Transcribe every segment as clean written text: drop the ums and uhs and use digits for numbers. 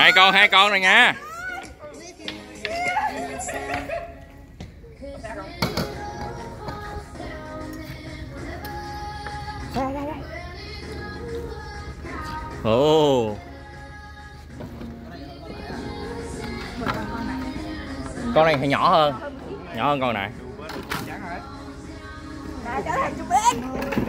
hai con này nha. Ồ. Con này thì nhỏ hơn con này. Trở thành chú bé.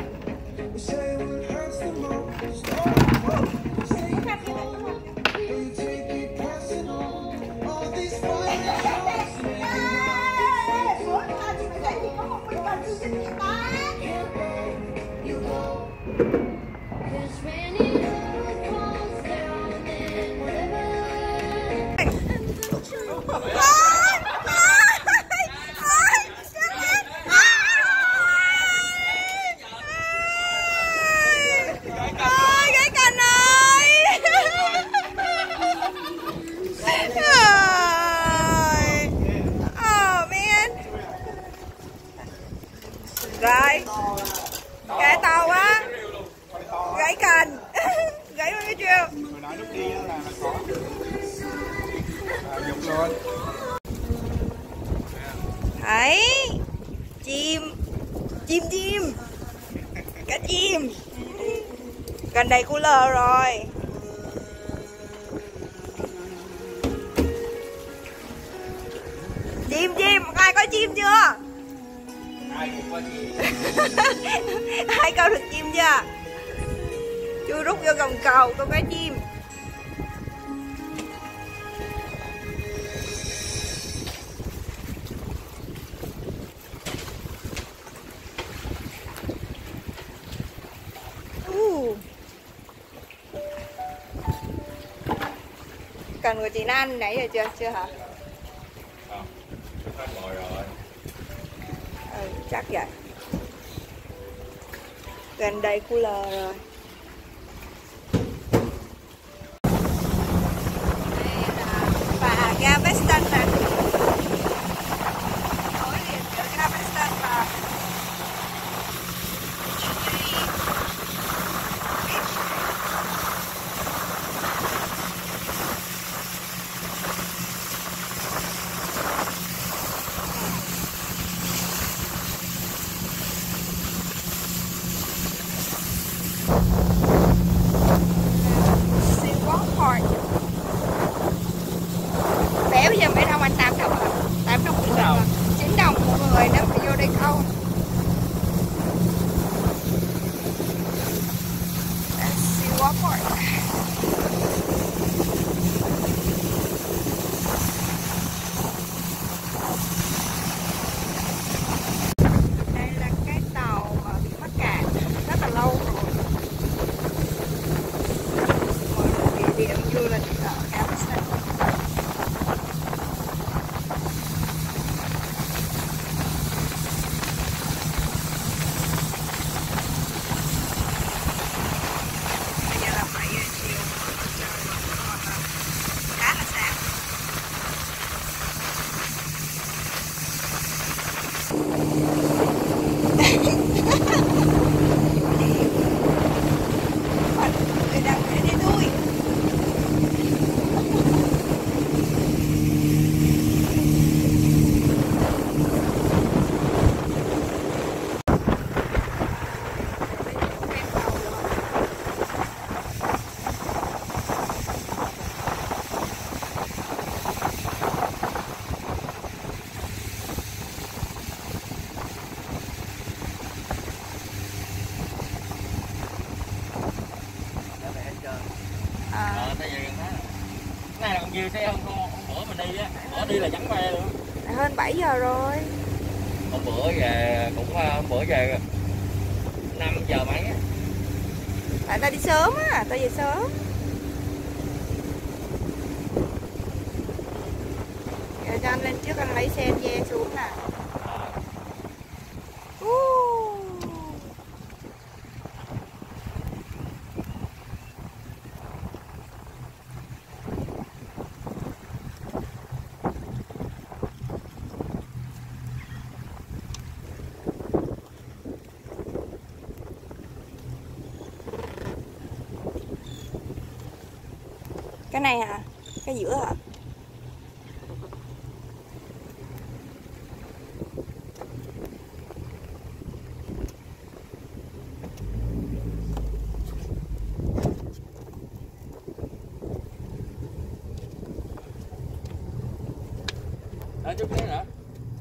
Rồi, gãy to quá, gãy cành, gãy bao nhiêu chiều? Hồi nãy lúc đi là nó có dục luôn. Thấy, chim, cá chim, gần đầy cooler rồi. Chim, ai có chim chưa? Ai câu được chim chưa? Chưa rút vô gầm cầu câu cá chim. Cần của chị Nan nãy giờ chưa hả? Không, hết rồi. Chắc vậy. Gần đây cooler rồi. Và ga Weston nè. Nối liền giữa ga Weston và bé bây giờ mấy đồng anh 8 đồng à? 8 đồng 9 đồng một người nếu phải vô đây câu. Đây là cái tàu mà bị mắc cạn rất là lâu rồi. Một địa điểm du lịch ở Amsterdam. Tại vì cái này là còn nhiều xe hơn hôm bữa mình đi á, bữa đi là vắng ve luôn. Hơn 7 giờ rồi. Hôm bữa về cũng hôm bữa về 5 giờ mấy á. Tại ta đi sớm á, ta về sớm. Giờ cho anh lên trước anh lấy xe ve xuống nè. Cái này hả? Cái giữa hả? Đó chút nữa nữa.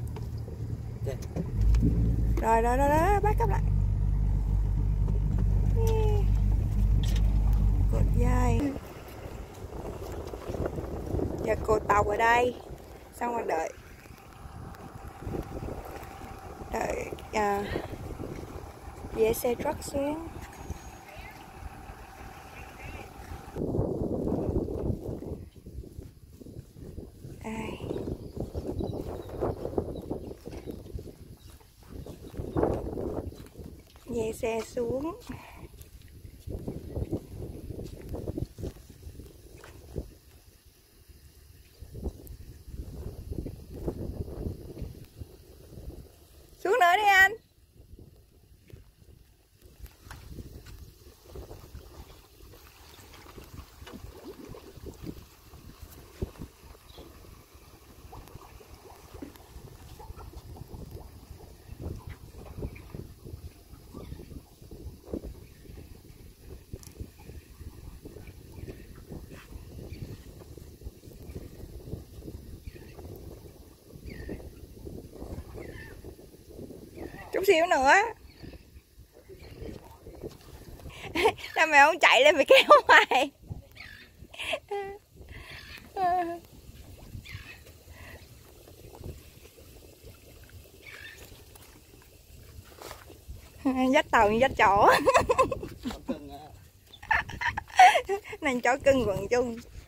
Rồi, bác cấp lại. Cột dây. Giờ cột tàu ở đây. Xong rồi đợi về xe truck xuống. Đây. Về xe xuống. Xuống nữa đi anh. Chút xíu nữa. Sao mày không chạy lên mày kéo mày? Dắt tàu như dắt chó. Này chó cưng quần chung.